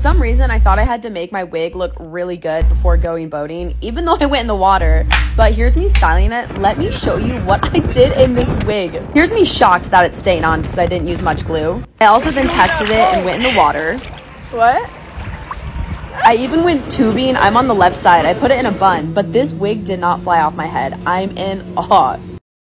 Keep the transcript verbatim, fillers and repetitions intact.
some reason, I thought I had to make my wig look really good before going boating, even though I went in the water. But here's me styling it. Let me show you what I did in this wig. Here's me shocked that it's staying on because I didn't use much glue. I also then tested it and went in the water. What? I even went tubing. I'm on the left side. I put it in a bun, but this wig did not fly off my head. I'm in awe.